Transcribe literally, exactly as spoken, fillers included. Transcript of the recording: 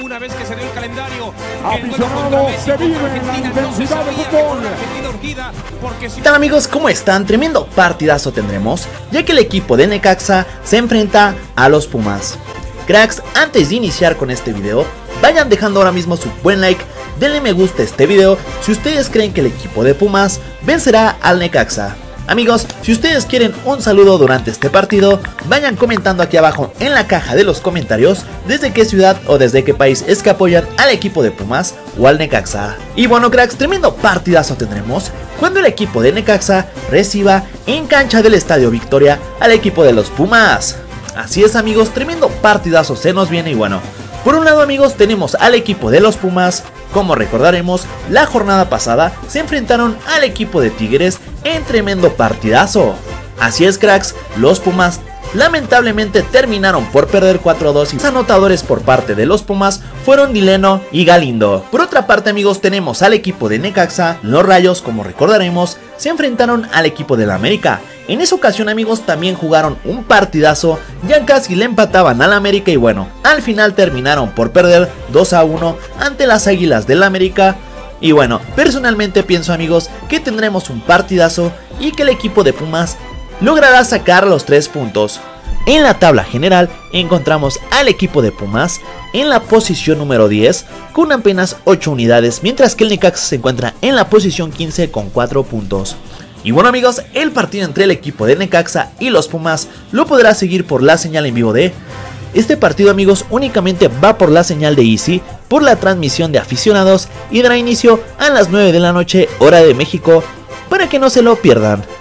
una vez que se dio el calendario. Aficionados, se vive en la intensidad de fútbol. ¿Qué tal amigos? ¿Cómo están? Tremendo partidazo tendremos, ya que el equipo de Necaxa se enfrenta a los Pumas. Cracks, antes de iniciar con este video, vayan dejando ahora mismo su buen like, denle me gusta a este video si ustedes creen que el equipo de Pumas vencerá al Necaxa. Amigos, si ustedes quieren un saludo durante este partido, vayan comentando aquí abajo en la caja de los comentarios desde qué ciudad o desde qué país es que apoyan al equipo de Pumas o al Necaxa. Y bueno cracks, tremendo partidazo tendremos cuando el equipo de Necaxa reciba en cancha del Estadio Victoria al equipo de los Pumas. Así es amigos, tremendo partidazo se nos viene y bueno, por un lado amigos tenemos al equipo de los Pumas. Como recordaremos, la jornada pasada se enfrentaron al equipo de Tigres en tremendo partidazo. Así es cracks, los Pumas lamentablemente terminaron por perder cuatro a dos y los anotadores por parte de los Pumas fueron Dileno y Galindo. Por otra parte amigos tenemos al equipo de Necaxa. Los Rayos, como recordaremos, se enfrentaron al equipo de la América. En esa ocasión amigos también jugaron un partidazo, ya casi le empataban al América y bueno, al final terminaron por perder dos a uno ante las Águilas del América. Y bueno, personalmente pienso amigos que tendremos un partidazo y que el equipo de Pumas logrará sacar los tres puntos. En la tabla general encontramos al equipo de Pumas en la posición número diez con apenas ocho unidades, mientras que el Necaxa se encuentra en la posición quince con cuatro puntos. Y bueno amigos, el partido entre el equipo de Necaxa y los Pumas lo podrá seguir por la señal en vivo de... Este partido amigos únicamente va por la señal de Easy, por la transmisión de aficionados y dará inicio a las nueve de la noche hora de México para que no se lo pierdan.